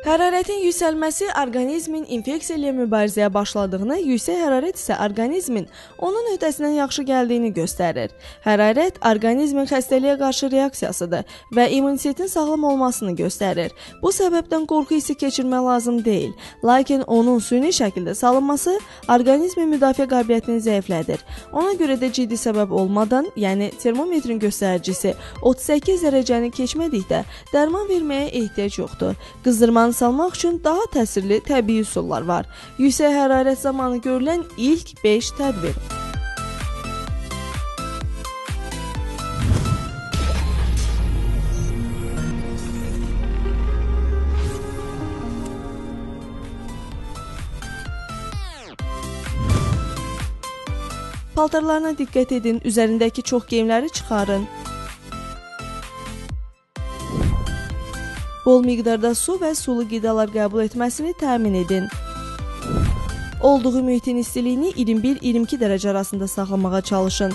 Hərarətin yüksəlməsi orqanizmin infeksiya ilə mübarizəyə başladığını, yüksək hərarət isə orqanizmin onun öhdəsindən yaxşı gəldiyini göstərir. Hərarət orqanizmin xəstəliyə qarşı reaksiyasıdır və immunitetin sağlam olmasını göstərir. Bu səbəbdən qorxu hissi keçirmək lazım deyil, lakin onun süni şəkildə salınması orqanizmin müdafiə qabiliyyətini zəiflədir. Ona görə də ciddi səbəb olmadan, yəni termometrin göstəricisi 38 dərəcəni keçmədikdə dərman verməyə ehtiyac yoxdur. Qızdırmanı salmaq üçün daha təsirli təbii üsullar var. Yüksək hərarət zamanı görülən ilk 5 tədbir. Paltarlarına diqqət edin, üzərindəki çox geyimləri çıxarın. Bol miqdarda su və sulu qidalar qəbul etməsini təmin edin. Olduğu mühitin istiliyini 21-22 dərəcə arasında saxlamağa çalışın.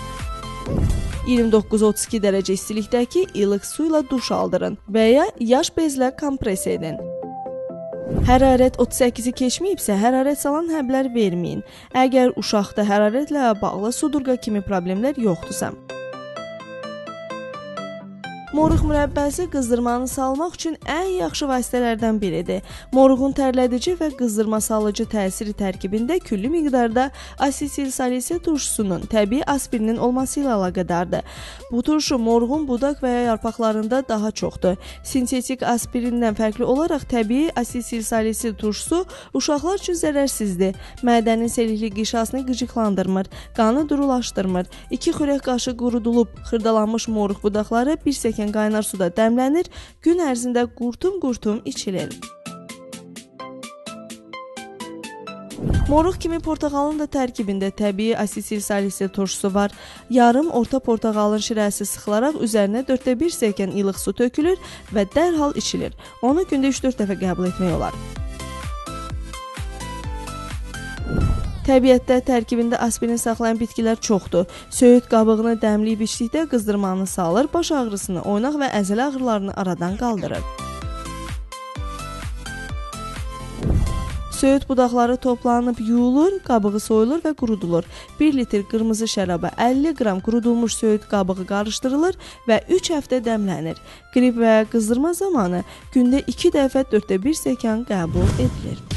29-32 dərəcə istilikdəki ilıq su ilə duş aldırın və ya yaş bezlə kompres edin. Hərarət 38-i keçməyibsə, hərarət salan həblər verməyin. Əgər uşaqda hərarətlə bağlı sudurqa kimi problemlər yoxdursa. Moruq mürəbbəsi qızdırmanı salmaq üçün ən yaxşı vasitələrdən biridir. Moruğun tərlədici və qızdırma salıcı təsiri tərkibində külli miqdarda asetilsalisil turşusunun təbii aspirinin olması ilə əlaqədardır. Bu turşu moruğun budaq və ya yarpaqlarında daha çoxdur. Sintetik aspirindən fərqli olaraq təbii asetilsalisil turşusu uşaqlar üçün zərərsizdir. Mədənin selikli qişasını qıcıqlandırmır, qanı durulaşdırmır. 2 xörək qaşı qurudulub xırdalanmış moruq budaqları 1 stəkan qaynar suda dəmlənir, gün ərzində qurtum-qurtum içilir. Moruq kimi portağalın da tərkibində təbii asetilsalisil turşusu var. Yarım orta portağalın şirəsi sıxılaraq üzərinə 1/4 stəkan ilıq su tökülür və dərhal içilir. Onu gündə 3-4 dəfə qəbul etmək olar. Təbiətdə tərkibində aspirin saxlayan bitkilər çoxdur. Söyüd qabığını dəmləyib içdikdə qızdırmanı salır, baş ağrısını, oynaq və əzələ ağrılarını aradan qaldırır. Söyüd budaqları toplanıb yuyulur, qabığı soyulur və qurudulur. 1 litr qırmızı şəraba 50 qram qurudulmuş söyüd qabığı qarışdırılır və 3 həftə dəmlənir. Qrip və qızdırma zamanı gündə 2 dəfə 1/4 stəkan qəbul edilir.